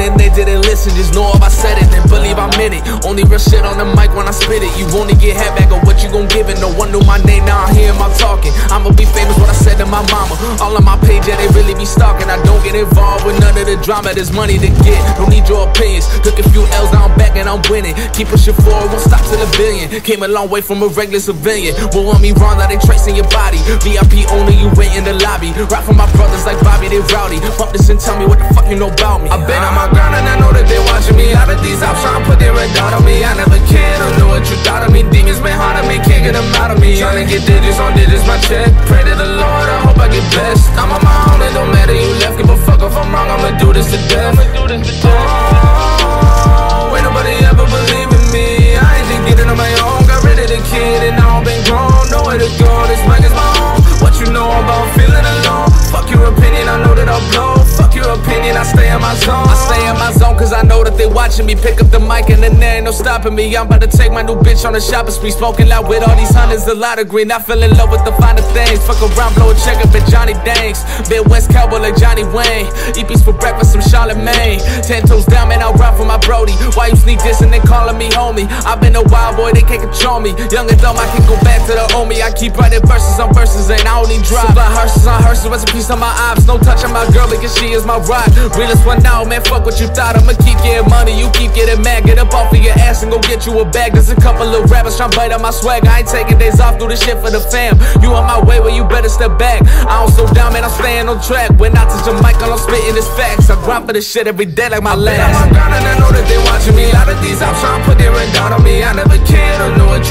and they didn't listen. Just know if I said it, then believe I'm in it. Only real shit on the mic when I spit it. You only get half back of what you gon' give it. No one knew my name, now I hear my talking. I'ma be famous, what I said to my mama. All on my page, yeah, they really be stalking. I don't get involved with none of the drama. There's money to get, don't need your opinions. Took a few L's, now I'm back and I'm winning. Keep pushing forward, won't stop till a billion. Came a long way from a regular civilian. Won't want me wrong, now they tracing your body. VIP only, you wait in the lobby. Rap for my brothers like Bobby, they rowdy. Bump this and tell me what the fuck you know about me. I've been on my grind and I know that they watching me. Out of these ops trying to put their red dot on me. I never cared, don't know what you thought of me. Demons been hard on me, can't get them out of me. Trying to get digits on digits, my check. Pray to the Lord, I hope I get blessed. I'm on my own, it don't matter you left. Give a fuck if I'm wrong, I'ma do this to death. Oh, ain't nobody ever believe in me. I ain't just getting on my own. Got rid of the kid and now I'm been grown. Nowhere to go, this mic is my own. What you know about feeling alone? Fuck your opinion, I know that I'll blow. Fuck your opinion, I stay in my zone. I stay in my zone cause I know that they watching me. Pick up the mic and then there ain't no stopping me. I'm about to take my new bitch on a shopping spree. Smoking loud with all these hundreds, a lot of green. I fell in love with the finer things. Fuck around, blow a check up at Johnny Danks. Midwest cowboy like Johnny Wayne. EPs for breakfast, some Charlemagne. 10 toes down, man, I'll run for my Brody. Why you sneak this and then calling me homie? I've been a wild boy, they can't control me. Young and dumb, I can go back to the old me. I keep writing verses on verses and I only drop. Supply hearses on hearses, rest in peace on my ops. No touch on my girl because she is my rock. Realest one now, man, fuck what you thought. I'ma keep getting money, you keep getting mad. Get up off of your ass and go get you a bag. There's a couple of rappers tryna bite on my swag. I ain't taking days off, do this shit for the fam. You on my way, well you better step back. I don't slow down, man, I'm staying on track. When I touch a mic, all I'm spitting is facts. I grind for this shit every day like my last. I'm on my grind and I know that they watching me. A lot of these ops tryna put their red dot on me. I never cared, don't know what